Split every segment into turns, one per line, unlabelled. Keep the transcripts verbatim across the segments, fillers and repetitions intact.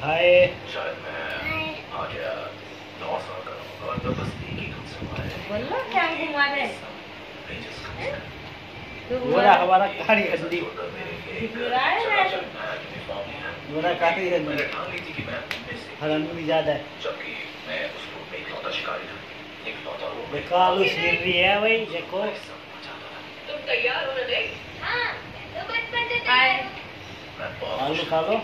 हाय।
शायद मैं आ गया नौ साल का और तो बस एक ही कुछ सवाल है।
बोलो क्या घुमा रहे?
गोरा हमारा खाड़ी हड्डी।
रहा है ना?
गोरा काटी हड्डी। हरामी ज्यादा है।
जबकि मैं उसको एक लौता शिकारी था। एक लौता वो
देखो आलू सीर रही है भाई, देखो।
तुम तैयार हो ना?
हाँ, तो बचपन से तैयार हूँ।
आलू खा लो।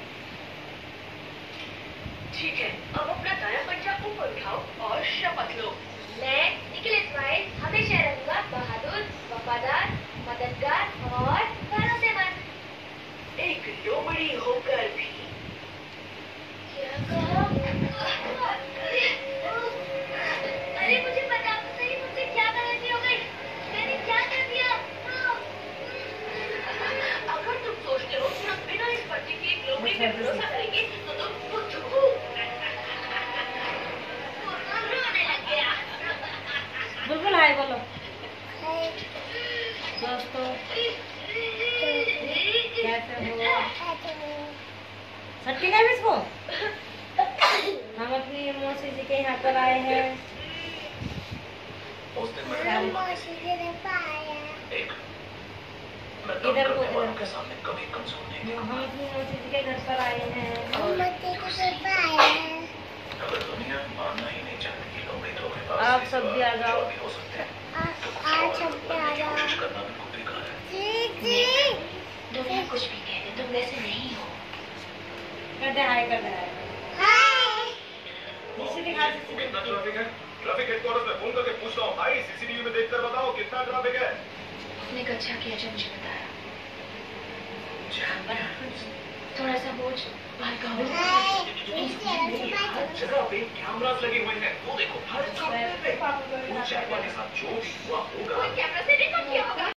ठीक है, अब अपना दाया पंजा ऊपर उठाओ और शपथ लो। मैं निखिल इस्माइल हमेशा रहूंगा बहादुर, वफादार, मददगार और भरोसेमंद। एक लोमड़ी होकर भी क्या कहा? अरे मुझे बता तो सही, मुझसे क्या गलती हो गई? मैंने क्या कर दिया? अगर तुम सोचते हो कि हम बिना इस पर्ची की एक लोमड़ी पे भरोसा करेंगे तो तुम बुद्ध हो। रोने लग गया।
बुलबुल हाय बोलो दोस्तों, कैसे हो? छुट्टी नहीं इसको? हम अपनी मौसी जी के यहाँ पर आए हैं।
उस दिन मैंने
इधर को इधर को
सामने कभी कमजोर नहीं देखा।
हम अपनी मौसी जी के घर पर आए हैं।
अगर दुनिया मानना ही नहीं चाहती कि लोमड़ी धोखेबाज
आप सब भी आ जाओ।
भी हो सकते हैं।
आज हम पे आ जाओ।
कोशिश करना बिल्कुल बेकार है।
दुनिया कुछ भी कह दे, तुम वैसे नहीं हो।
कर दे हाय, कर दे हाय।
कितना ट्रैफिक है? ट्रैफिक हेडक्वार्टर्स में फोन करके पूछ रहा हूँ भाई, सीसीटीवी में देखकर बताओ कितना ट्रैफिक है।
आपने अच्छा किया जब मुझे बताया।
जैम
थोड़ा सा बोझ हल्का हो।
हर जगह पे कैमरास लगे हुए हैं, वो देखो हर जगह पे। उस जैकपॉट के साथ जो भी हुआ होगा।
कैमरा से रिकॉर्ड किया होगा।